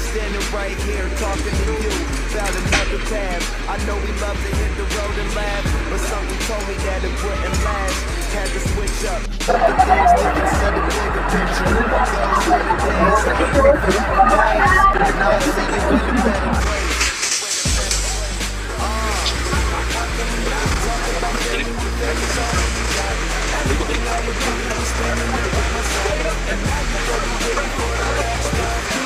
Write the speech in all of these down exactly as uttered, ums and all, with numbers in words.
standing right here talking to you about another path. I know we love to hit the road and laugh, but something told me that it wouldn't last. Had to switch up, look at things different, see the bigger picture. Those were the days that were perfect for days, and now I see you in a better place. Talk about things you never saw. Everything I would do, I'm standing there with myself, and now you gotta be ready for the last time.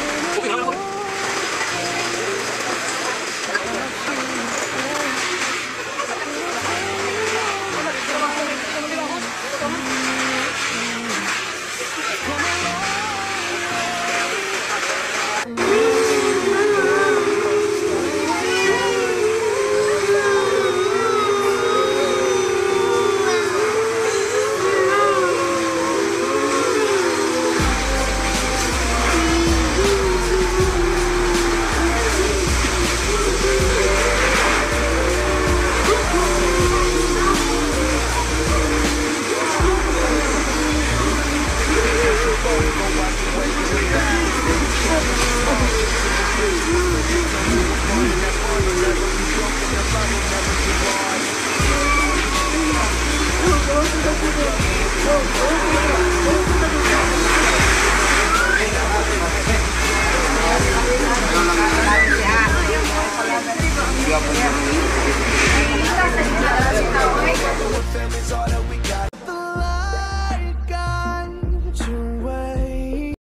Never be broken, the love will never be wrong.